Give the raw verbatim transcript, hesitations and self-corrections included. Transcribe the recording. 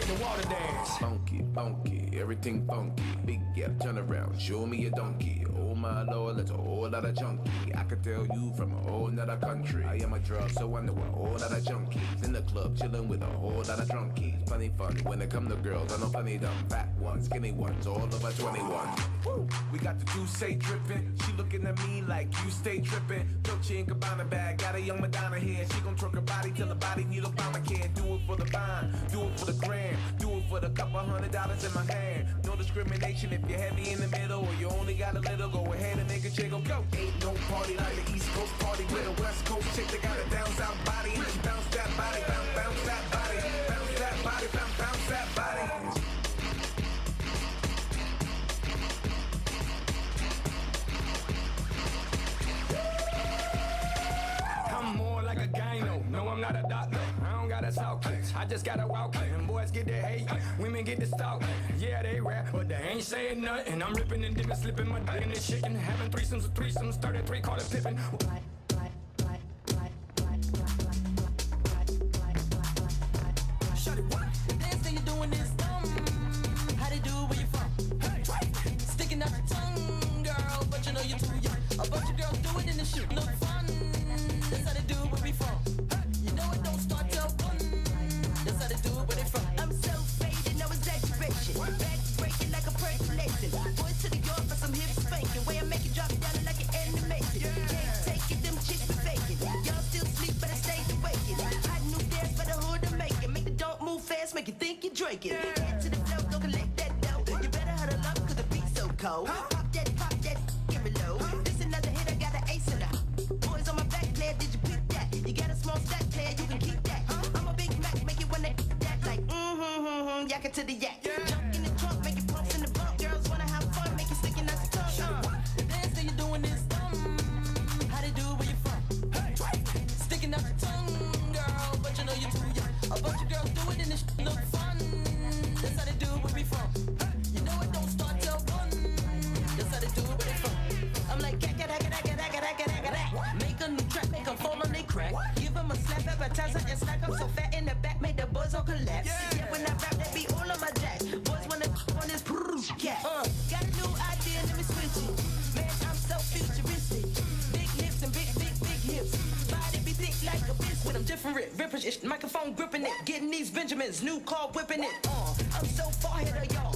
hit the water dance. Funky, funky, everything funky. Big gap, turn around, show me a donkey. Oh my lord, that's a whole lot of junkie. I could tell you from a whole nother country. I am a drug, so I know a whole lot of junkies. In the club, chilling with a whole lot of drunkies. Funny fun, when it come to girls, I know funny dumb. Fat ones, skinny ones, all over twenty-one. Woo. We got the two say drippin'. She looking at me like you stay trippin'. Dolce and Gabbana bag, got a young Madonna here. She gon' twerk her body till the body need Obamacare. Do it for the vine, do it for the gram, do it for the couple hundred dollars in my hand. No discrimination if you're heavy in the middle or you only got a little. Go ahead and make a jiggle, go. Ain't no party like the East Coast party with a West Coast chick that got a down south body. And she bounce that body, bounce, bounce that body, bounce that body, bounce, bounce that body. Like a gyno, no I'm not a doctor, I don't gotta talk, I just gotta walk, and boys get their hate, women get the stalk, yeah they rap, but they ain't saying nothing, I'm ripping and dipping, slipping my dick in this shit, and having threesomes with threesomes, started three, call it pippin'. Shorty, what? The dance that you're doing is dumb, how they do it, where you from? Hey, sticking out your tongue, girl, but you know you're too young, a bunch of girls do it in the shoot, no fun. That's how they do it where we from. You know it don't start till one. That's how they do it where they from. I'm so faded, no exaggeration. Back breaking like a percolation. Boys to the yard for some hip spanking. Way I make it drop down like an animation. Can't take it, them chicks be faking. Y'all still sleep, but I stay awakened. Hot new dance for the hood to make it. Make the don't move fast, make you think you're drinking. Head to the flow, go collect that dough. You better huddle up, cause the beat's so cold. Pop that, pop that, give me low. This another hit, I got an ace in her. Boys on my back, player, did you pick that? You got a small stack, player, you can keep that. I'm a Big Mac, make it when they that like mm-hmm, mm-hmm, yak it to the yak. Jump in the trunk, make it pumps in the bump. Girls wanna have fun, make it sticking out the tongue. Uh. The dance that you're doing is dumb. How they do it where you from? Hey, sticking out your tongue, girl, but you know you're too young. A bunch of girls do it in this sh- no fun. That's how they do it where we from. You know it don't start till one. That's how they do it where they from. I'm like, gat, gat, gat, gat, gat, gat, gat, gat, gat. Make a new track, make them fall on they crack. Give them a slap, appetizer, and snack. I'm so fat in the back, make the boys all collapse. Yeah, yeah when I rap, that be all on my jack. Boys wanna on this cat. Uh, got a new idea, let me switch it. Man, I'm so futuristic. Big hips and big, big, big hips. Body be thick like a biscuit. I'm different, ripping it, microphone gripping it. Getting these Benjamins, new car whipping it. Uh, I'm so far ahead of y'all.